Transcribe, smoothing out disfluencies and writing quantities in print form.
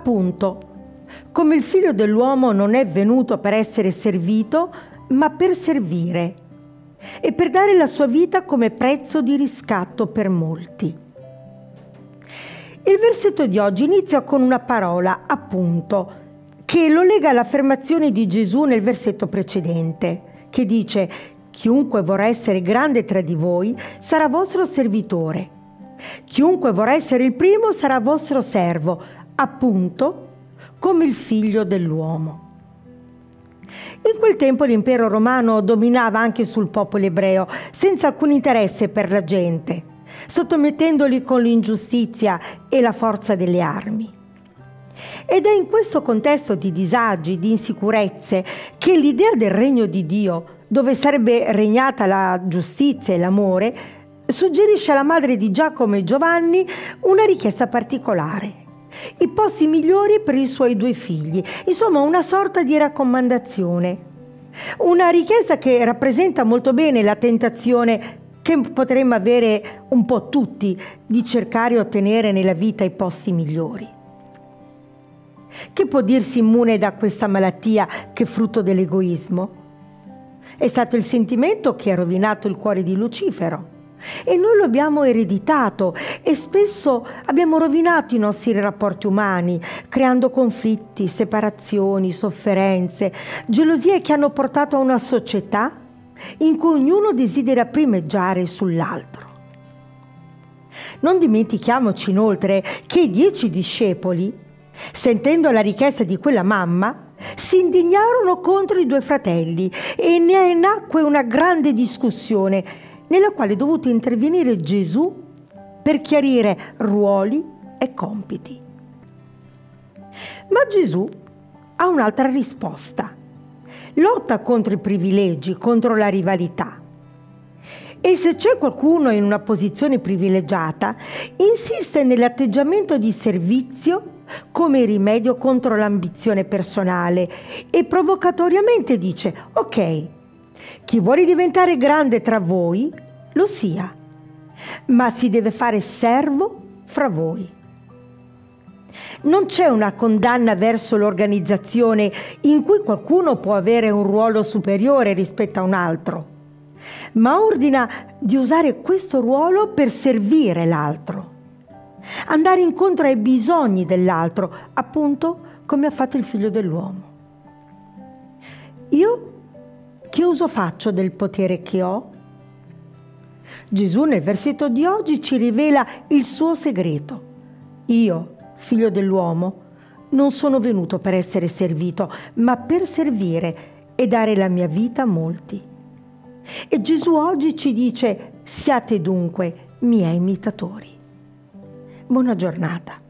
Appunto, come il Figlio dell'uomo non è venuto per essere servito, ma per servire e per dare la sua vita come prezzo di riscatto per molti. Il versetto di oggi inizia con una parola, appunto, che lo lega all'affermazione di Gesù nel versetto precedente, che dice: chiunque vorrà essere grande tra di voi sarà vostro servitore. Chiunque vorrà essere il primo sarà vostro servo, appunto, come il Figlio dell'uomo. In quel tempo l'impero romano dominava anche sul popolo ebreo, senza alcun interesse per la gente, sottomettendoli con l'ingiustizia e la forza delle armi. Ed è in questo contesto di disagi, di insicurezze, che l'idea del regno di Dio, dove sarebbe regnata la giustizia e l'amore, suggerisce alla madre di Giacomo e Giovanni una richiesta particolare: i posti migliori per i suoi 2 figli, insomma una sorta di raccomandazione. Una richiesta che rappresenta molto bene la tentazione che potremmo avere un po' tutti di cercare e ottenere nella vita i posti migliori. Chi può dirsi immune da questa malattia che è frutto dell'egoismo? È stato il sentimento che ha rovinato il cuore di Lucifero. E noi lo abbiamo ereditato e spesso abbiamo rovinato i nostri rapporti umani, creando conflitti, separazioni, sofferenze, gelosie che hanno portato a una società in cui ognuno desidera primeggiare sull'altro. Non dimentichiamoci inoltre che i 10 discepoli, sentendo la richiesta di quella mamma, si indignarono contro i 2 fratelli e ne nacque una grande discussione nella quale è dovuto intervenire Gesù per chiarire ruoli e compiti. Ma Gesù ha un'altra risposta. Lotta contro i privilegi, contro la rivalità. E se c'è qualcuno in una posizione privilegiata, insiste nell'atteggiamento di servizio come rimedio contro l'ambizione personale e provocatoriamente dice: ok, chi vuole diventare grande tra voi, lo sia, ma si deve fare servo fra voi. Non c'è una condanna verso l'organizzazione in cui qualcuno può avere un ruolo superiore rispetto a un altro, ma ordina di usare questo ruolo per servire l'altro, andare incontro ai bisogni dell'altro, appunto come ha fatto il Figlio dell'uomo. Io che uso faccio del potere che ho? Gesù nel versetto di oggi ci rivela il suo segreto. Io, Figlio dell'uomo, non sono venuto per essere servito, ma per servire e dare la mia vita a molti. E Gesù oggi ci dice: siate dunque miei imitatori. Buona giornata.